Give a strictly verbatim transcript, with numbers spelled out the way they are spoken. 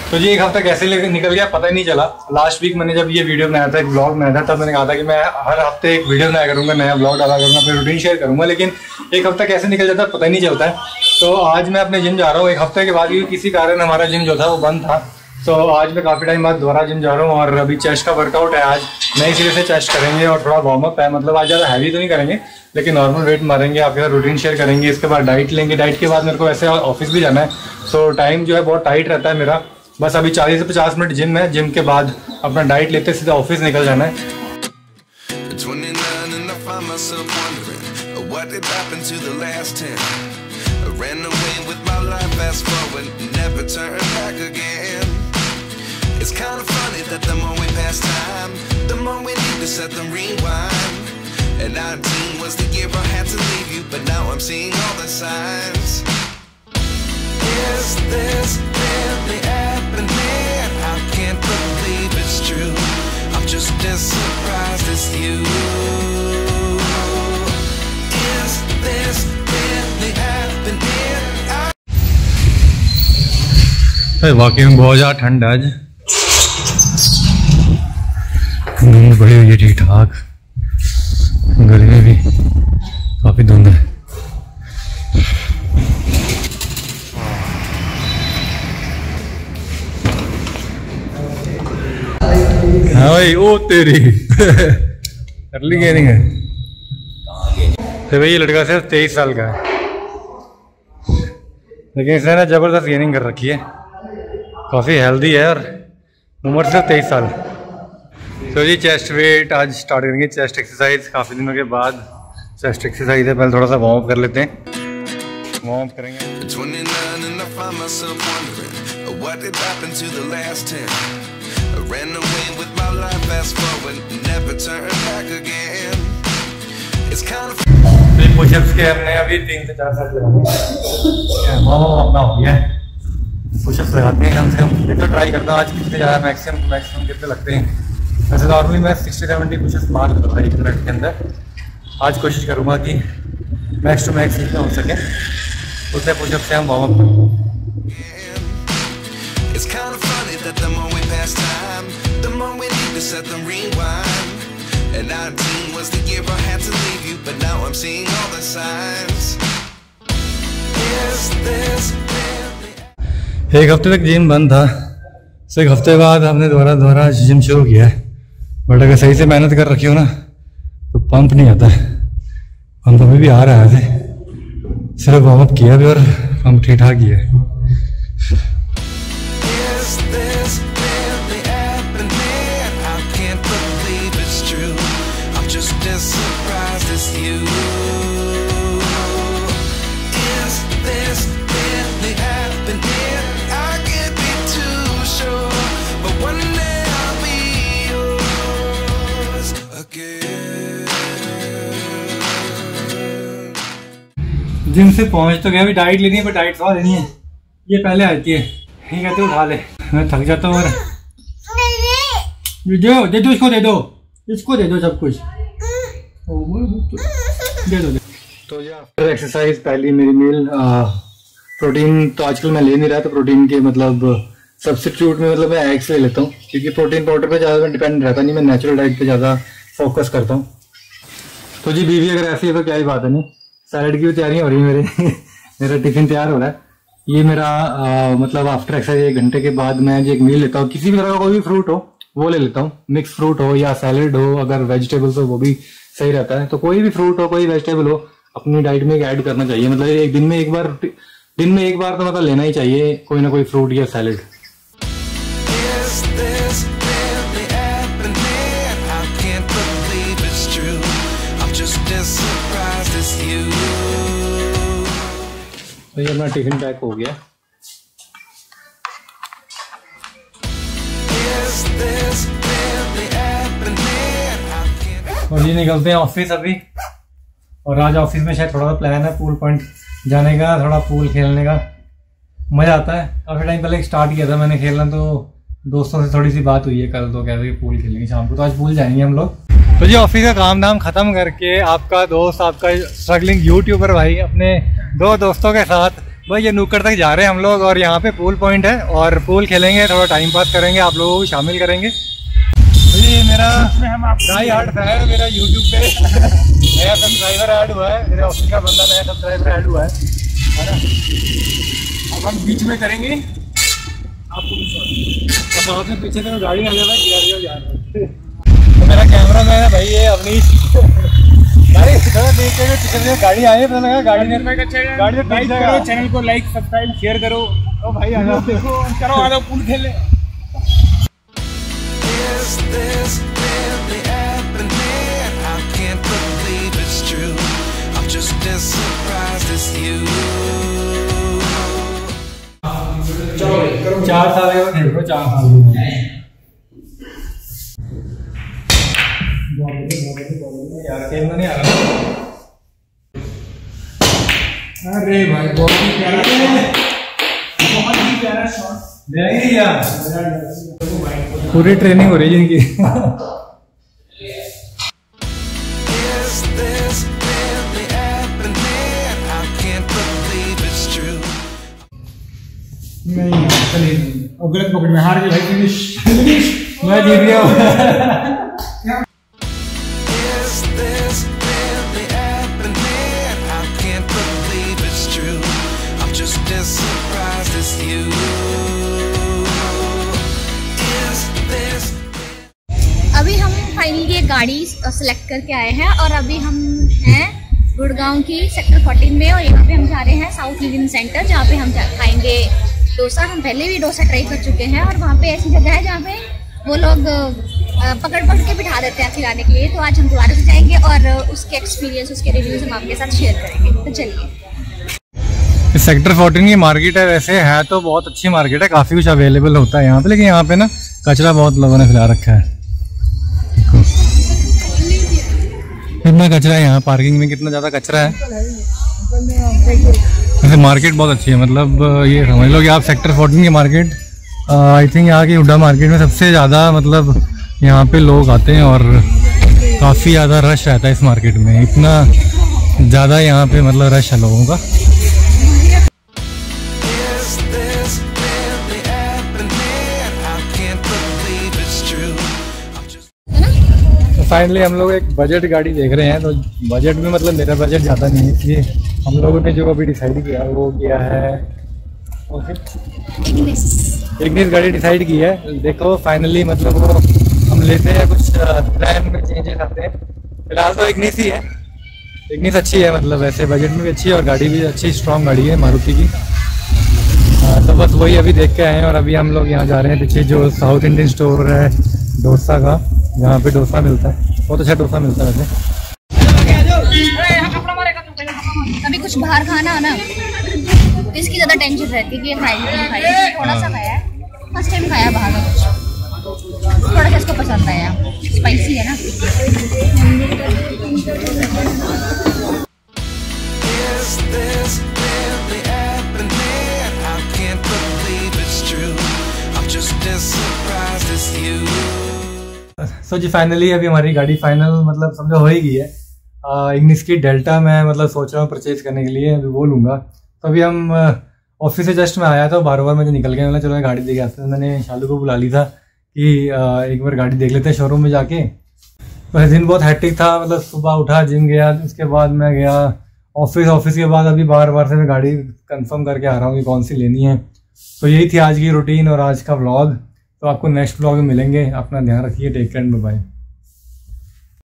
तो जी एक हफ्ता कैसे निकल गया पता ही नहीं चला। लास्ट वीक मैंने जब ये वीडियो बनाया था, एक ब्लॉग बनाया था, तब मैंने कहा था कि मैं हर हफ्ते एक वीडियो बनाया करूँगा, नया ब्लॉग डाला करूँगा, अपनी रूटीन शेयर करूँगा, लेकिन एक हफ्ता कैसे निकल जाता है पता ही नहीं चलता है। तो आज मैं अपने जिम जा रहा हूँ एक हफ्ते के बाद, क्योंकि किसी कारण हमारा जिम जो था वो बंद था। तो आज मैं काफ़ी टाइम बाद दोबारा जिम जा रहा हूँ और अभी चेस्ट का वर्कआउट है। आज नए सिरे से चेस्ट करेंगे और थोड़ा वार्म अप है, मतलब आज ज़्यादा हैवी तो नहीं करेंगे लेकिन नॉर्मल वेट मारेंगे, आपके साथ रूटीन शेयर करेंगे। इसके बाद डाइट लेंगे, डाइट के बाद मेरे को वैसे ऑफिस भी जाना है, तो टाइम जो है बहुत टाइट रहता है मेरा। बस अभी चालीस से पचास मिनट जिम है, जिम के बाद अपना डाइट लेते सीधा ऑफिस निकल जाना है। It's kind of funny that the more we pass time, the more we need to set them rewind. And nineteen was the year I had to leave you, but now I'm seeing all the signs. Is this really happening? I can't believe it's true. I'm just as surprised as you. Is this really happening? I... वाकई में बहुत ज़्यादा ठंड है आज, धुंध बड़ी हुई है ठीक ठाक, गली में भी काफी धुंध है। हाँ भाई, ओ तेरी अर्ली गेनिंग है। तो भाई ये लड़का सिर्फ तेईस साल का है, लेकिन इसने ना जबरदस्त गेनिंग कर रखी है, काफी हेल्दी है और उम्र सिर्फ तेईस साल। तो जी चेस्ट वेट आज स्टार्ट करेंगे, चेस्ट एक्सरसाइज काफ़ी दिनों के बाद चेस्ट एक्सरसाइज है। पहले थोड़ा सा वार्म अप कर लेते हैं, वार्म अप करेंगे। पुशअप्स के हमने अभी तीन से चार सेट लगाए, वार्म अप अपना हो गया है। पुशअप्स लगाते हैं कम से कम, तो ट्राई करता हूँ आज कितने ज़्यादा मैक्सिमम मैक्सिमम कितने लगते हैं। वैसे नॉर्मली मैं सिक्सटी सेवेंटी पुशअप्स मार करता था एक मिनट के अंदर। आज कोशिश करूँगा कि मैक्स टू मैक्स जितना हो सके उतने पुशअप्स से हम वार्म अप करें। एक हफ्ते तक जिम बंद था, तो एक हफ्ते बाद हमने दोबारा दोबारा जिम शुरू किया है। बट अगर सही से मेहनत कर रखी हो ना तो पंप नहीं आता है। पंप अभी भी आ रहा है, सिर्फ वार्म अप किया भी और पंप ठीक ठाक किया है। जिम से पहुंच तो गया, अभी डाइट लेनी है, पर डाइट थोड़ा लेनी है। ये पहले आती है, ये कहते उठा ले, मैं थक जाता हूँ। दो दे दो इसको, दे दो इसको, दे दो सब कुछ, दे दो, दे। तो ये आफ्टर एक्सरसाइज पहली मेरी मील, प्रोटीन तो आजकल मैं ले नहीं रहा, तो प्रोटीन के मतलब सब्स्टिट्यूट में मतलब मैं एग्स ले लेता हूँ, क्योंकि प्रोटीन पाउडर पे ज़्यादा डिपेंड रहता नहीं, मैं नेचुरल डाइट पे ज़्यादा फोकस करता हूँ। तो जी बीवी अगर ऐसी है तो क्या ही बात है, नहीं सैलड की भी तैयारी हो रही है मेरे मेरा टिफिन तैयार हो रहा है। ये मेरा आ, मतलब आफ्टर एक्सरसाइज एक घंटे के बाद मैं जो एक मील लेता हूँ, किसी भी तरह का कोई भी फ्रूट हो वो ले लेता हूँ, मिक्स फ्रूट हो या सैलड हो, अगर वेजिटेबल्स हो वो भी सही रहता है। तो कोई भी फ्रूट हो, कोई वेजिटेबल हो, अपनी डाइट में ऐड करना चाहिए। मतलब एक दिन में एक बार दिन में एक बार तो मतलब लेना ही चाहिए कोई ना कोई फ्रूट या सैलड। तो ये अपना टिफिन पैक हो गया। और ये निकलते हैं ऑफिस अभी, और आज ऑफिस में शायद थोड़ा सा प्लान है पूल पॉइंट जाने का, थोड़ा पूल खेलने का मजा आता है। काफी टाइम पहले स्टार्ट किया था मैंने खेलना, तो दोस्तों से थोड़ी सी बात हुई है कल, तो कह रहे पूल खेलेंगे शाम को, तो आज पूल जाएंगे हम लोग। तो जी ऑफिस का काम धाम खत्म करके आपका दोस्त, आपका स्ट्रगलिंग यूट्यूबर भाई अपने दो दोस्तों के साथ भाई ये नुक्कड़ तक जा रहे हैं हम लोग और यहाँ पे पूल पॉइंट है और पूल खेलेंगे, थोड़ा टाइम पास करेंगे, आप लोगों को शामिल करेंगे। तो ये मेरा ट्राई हार्ड है मेरा यूट्यूब पे नया सब्सक्राइबर ऐड हुआ है, मेरे ऑफिस का बंदा नया सब्सक्राइबर ऐड हुआ है है ना। अब हम बीच में करेंगे आपको साथ में पीछे से गाड़ी आ जाएगा जा रहा है। तो मेरा कैमरा मैन है भाई ये अवनीश भाई, थोड़ा देख के पीछे से गाड़ी आई है, पता लगा गाड़ी में गाड़ी में लाइक करो, चैनल को लाइक सब्सक्राइब शेयर करो। ओ भाई आ जाओ, देखो चलो आ जाओ पूल खेलने। चार साल है खेल रहे, चार साल यार खेल नहीं आ रहा। अरे भाई बहुत ही प्यारा बहुत ही प्यारा शॉट देंगे यार, पूरी ट्रेनिंग हो रही है इनकी। नहीं चलिए और गलत पकड़ में हार गए भाई, फिनिश फिनिश मैं जीत गया। अभी हम फाइनली एक गाड़ी सेलेक्ट करके आए हैं और अभी हम हैं गुड़गांव की सेक्टर चौदह में और यहाँ पे हम जा रहे हैं साउथ इंडियन सेंटर, जहाँ पे हम खाएंगे डोसा। हम पहले भी डोसा ट्राई कर चुके हैं और वहाँ पे ऐसी जगह है जहाँ पे वो लोग पकड़ पकड़ के बिठा देते हैं खिलाने के लिए। तो आज हम दोबारा से जाएंगे और उसके एक्सपीरियंस उसके रिव्यूज हम आपके साथ शेयर करेंगे। तो चलिए, सेक्टर चौदह की मार्केट है, वैसे है तो बहुत अच्छी मार्केट है, काफ़ी कुछ अवेलेबल होता है यहाँ पे, लेकिन यहाँ पे ना कचरा बहुत लोगों ने फैला रखा है। कितना कचरा है यहाँ, पार्किंग में कितना ज़्यादा कचरा है। वैसे मार्केट बहुत अच्छी है, मतलब ये समझ लो कि आप सेक्टर चौदह की मार्केट, आई थिंक यहाँ की हुड्डा मार्केट में सबसे ज़्यादा मतलब यहाँ पे लोग आते हैं और काफ़ी ज़्यादा रश रहता है इस मार्केट में, इतना ज़्यादा यहाँ पे मतलब रश है लोगों का। फाइनली हम लोग एक बजट गाड़ी देख रहे हैं, तो बजट में मतलब मेरा बजट ज़्यादा नहीं है, इसलिए हम लोगों ने जो अभी डिसाइड किया वो किया है इग्निस गाड़ी डिसाइड की है। देखो फाइनली मतलब वो हम लेते हैं, कुछ प्लान में चेंजेस आते हैं। फिलहाल तो इग्निस ही है, इग्निस अच्छी है, मतलब वैसे बजट में भी अच्छी है और गाड़ी भी अच्छी स्ट्रॉन्ग गाड़ी है मारुति की। आ, तो बस वही अभी देख के आए हैं और अभी हम लोग यहाँ जा रहे हैं पीछे जो साउथ इंडियन स्टोर है डोसा का, जहाँ पे डोसा मिलता है, बहुत अच्छा डोसा मिलता है वैसे। अभी कुछ बाहर खाना है ना, तो इसकी ज़्यादा टेंशन रहती है कि खाएंगे खाएंगे। थोड़ा सा खाया है, फर्स्ट टाइम खाया बाहर का कुछ, थोड़ा सा इसको पसंद आया, स्पाइसी है ना। सो so जी फाइनली अभी हमारी गाड़ी फाइनल मतलब समझो हो ही गई है। इग्निस की डेल्टा मैं मतलब सोच रहा हूँ परचेज करने के लिए, अभी वो लूँगा। तो अभी हम ऑफिस से जस्ट मैं आया था, बार बार मुझे निकल गया, मतलब चलो मैं गाड़ी देख आता हूँ। मैंने शालू को बुला ली था कि आ, एक बार गाड़ी देख लेते हैं शोरूम में जाके। वैसे दिन बहुत हैक्टिक था, मतलब सुबह उठा जिम गया, उसके बाद मैं गया ऑफिस, ऑफिस के बाद अभी बार बार से मैं गाड़ी कंफर्म करके आ रहा हूँ कि कौन सी लेनी है। तो यही थी आज की रूटीन और आज का व्लॉग। तो आपको नेक्स्ट व्लॉग में मिलेंगे, अपना ध्यान रखिए, टेक केयर, बाय बाय।